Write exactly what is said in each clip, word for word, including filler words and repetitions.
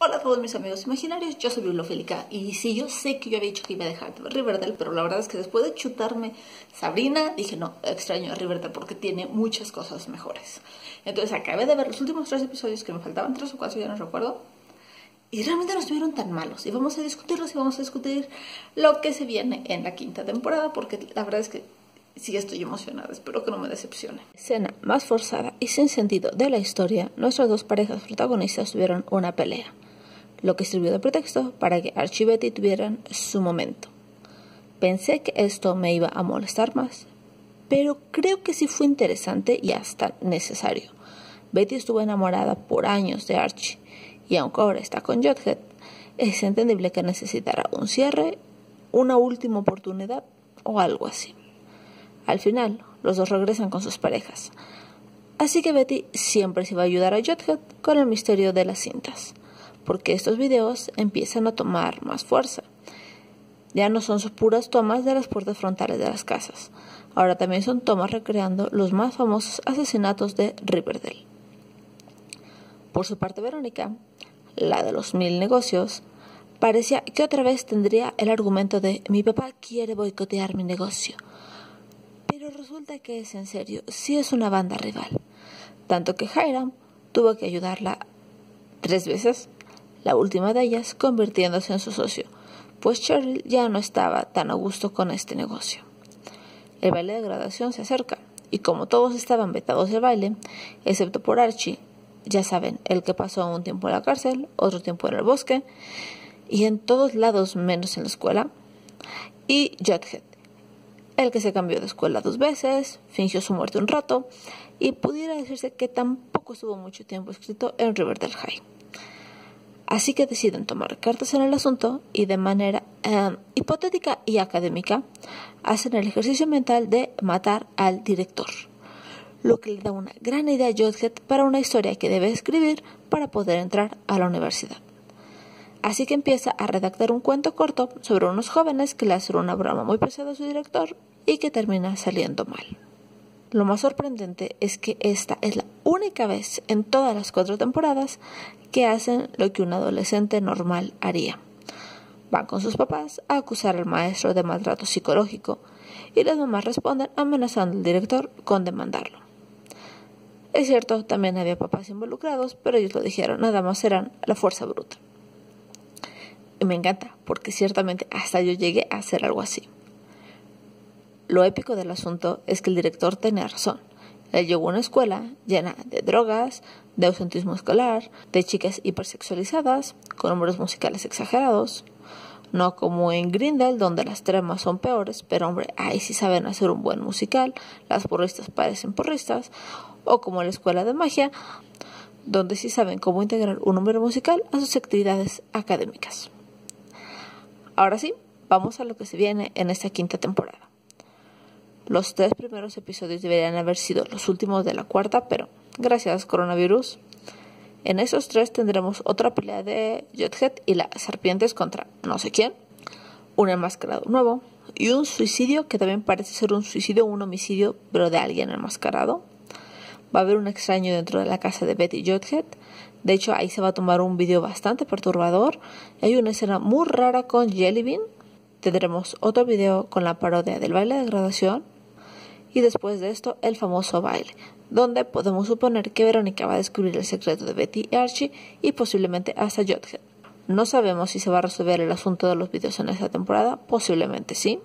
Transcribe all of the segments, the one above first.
Hola a todos mis amigos imaginarios, yo soy Bibliofílica y sí, yo sé que yo había dicho que iba a dejar de ver Riverdale, pero la verdad es que después de chutarme Sabrina, dije no, extraño a Riverdale porque tiene muchas cosas mejores. Entonces acabé de ver los últimos tres episodios, que me faltaban tres o cuatro, ya no recuerdo, y realmente no estuvieron tan malos. Y vamos a discutirlos y vamos a discutir lo que se viene en la quinta temporada, porque la verdad es que sí estoy emocionada, espero que no me decepcione. Escena más forzada y sin sentido de la historia, nuestras dos parejas protagonistas tuvieron una pelea, lo que sirvió de pretexto para que Archie y Betty tuvieran su momento. Pensé que esto me iba a molestar más, pero creo que sí fue interesante y hasta necesario. Betty estuvo enamorada por años de Archie, y aunque ahora está con Jughead, es entendible que necesitará un cierre, una última oportunidad o algo así. Al final, los dos regresan con sus parejas, así que Betty siempre se va a ayudar a Jughead con el misterio de las cintas, porque estos videos empiezan a tomar más fuerza. Ya no son sus puras tomas de las puertas frontales de las casas, ahora también son tomas recreando los más famosos asesinatos de Riverdale. Por su parte, Verónica, la de los mil negocios, parecía que otra vez tendría el argumento de mi papá quiere boicotear mi negocio. Pero resulta que es en serio, sí es una banda rival, tanto que Hiram tuvo que ayudarla tres veces, la última de ellas convirtiéndose en su socio, pues Cheryl ya no estaba tan a gusto con este negocio. El baile de graduación se acerca, y como todos estaban vetados del baile, excepto por Archie, ya saben, el que pasó un tiempo en la cárcel, otro tiempo en el bosque, y en todos lados menos en la escuela, y Jughead, el que se cambió de escuela dos veces, fingió su muerte un rato, y pudiera decirse que tampoco estuvo mucho tiempo escrito en Riverdale High. Así que deciden tomar cartas en el asunto y de manera eh, hipotética y académica hacen el ejercicio mental de matar al director, lo que le da una gran idea a Jughead para una historia que debe escribir para poder entrar a la universidad. Así que empieza a redactar un cuento corto sobre unos jóvenes que le hacen una broma muy pesada a su director y que termina saliendo mal. Lo más sorprendente es que esta es la única vez en todas las cuatro temporadas que hacen lo que un adolescente normal haría. Van con sus papás a acusar al maestro de maltrato psicológico y las mamás responden amenazando al director con demandarlo. Es cierto, también había papás involucrados, pero ellos lo dijeron, nada más eran la fuerza bruta. Y me encanta, porque ciertamente hasta yo llegué a hacer algo así. Lo épico del asunto es que el director tenía razón. Él llegó a una escuela llena de drogas, de ausentismo escolar, de chicas hipersexualizadas, con números musicales exagerados. No como en Greendale, donde las tramas son peores, pero hombre, ahí sí saben hacer un buen musical, las porristas parecen porristas, o como en la escuela de magia, donde sí saben cómo integrar un número musical a sus actividades académicas. Ahora sí, vamos a lo que se viene en esta quinta temporada. Los tres primeros episodios deberían haber sido los últimos de la cuarta, pero gracias coronavirus, en esos tres tendremos otra pelea de Jughead y las serpientes contra no sé quién, un enmascarado nuevo y un suicidio que también parece ser un suicidio o un homicidio, pero de alguien enmascarado. Va a haber un extraño dentro de la casa de Betty y Jughead. De hecho, ahí se va a tomar un video bastante perturbador. Hay una escena muy rara con Jelly Bean. Tendremos otro video con la parodia del baile de graduación. Y después de esto, el famoso baile, donde podemos suponer que Verónica va a descubrir el secreto de Betty y Archie y posiblemente hasta Jughead. No sabemos si se va a resolver el asunto de los videos en esta temporada, posiblemente sí.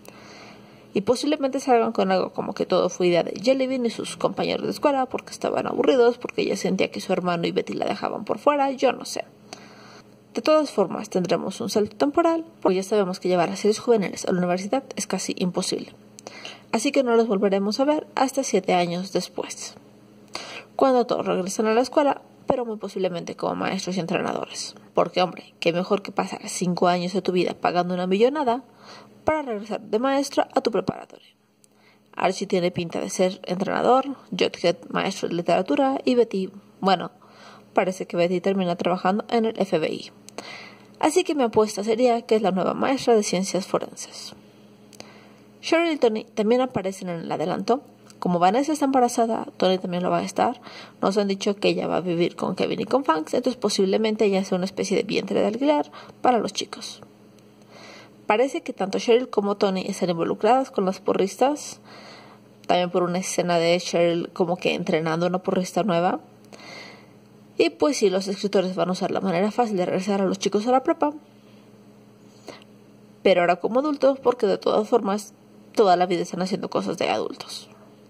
Y posiblemente salgan con algo como que todo fue idea de Jelly Bean y sus compañeros de escuela porque estaban aburridos, porque ella sentía que su hermano y Betty la dejaban por fuera, yo no sé. De todas formas, tendremos un salto temporal, porque ya sabemos que llevar a series juveniles a la universidad es casi imposible. Así que no los volveremos a ver hasta siete años después, cuando todos regresan a la escuela, pero muy posiblemente como maestros y entrenadores. Porque, hombre, qué mejor que pasar cinco años de tu vida pagando una millonada para regresar de maestro a tu preparatoria. Archie tiene pinta de ser entrenador, Jughead maestro de literatura y Betty, bueno, parece que Betty termina trabajando en el F B I. Así que mi apuesta sería que es la nueva maestra de ciencias forenses. Cheryl y Tony también aparecen en el adelanto, Como Vanessa está embarazada, Tony también lo va a estar. Nos han dicho que ella va a vivir con Kevin y con Fangs, entonces posiblemente ella sea una especie de vientre de alquiler para los chicos. Parece que tanto Cheryl como Tony están involucradas con las porristas, también por una escena de Cheryl como que entrenando a una porrista nueva. Y pues sí, los escritores van a usar la manera fácil de regresar a los chicos a la prepa, pero ahora como adultos, porque de todas formas toda la vida están haciendo cosas de adultos.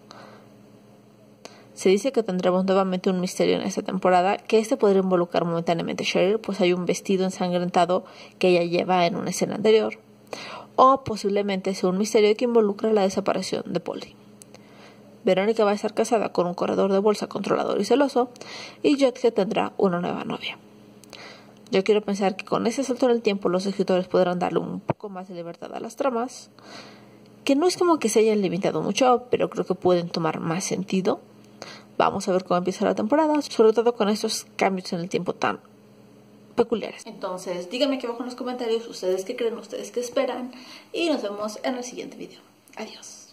Se dice que tendremos nuevamente un misterio en esta temporada, que este podría involucrar momentáneamente a Cheryl, pues hay un vestido ensangrentado que ella lleva en una escena anterior, o posiblemente sea un misterio que involucra la desaparición de Polly. Verónica va a estar casada con un corredor de bolsa controlador y celoso, y Jughead tendrá una nueva novia. Yo quiero pensar que con ese salto en el tiempo los escritores podrán darle un poco más de libertad a las tramas, que no es como que se hayan limitado mucho, pero creo que pueden tomar más sentido. Vamos a ver cómo empieza la temporada, sobre todo con estos cambios en el tiempo tan peculiares. Entonces, díganme aquí abajo en los comentarios ustedes qué creen, ustedes qué esperan, y nos vemos en el siguiente video. Adiós.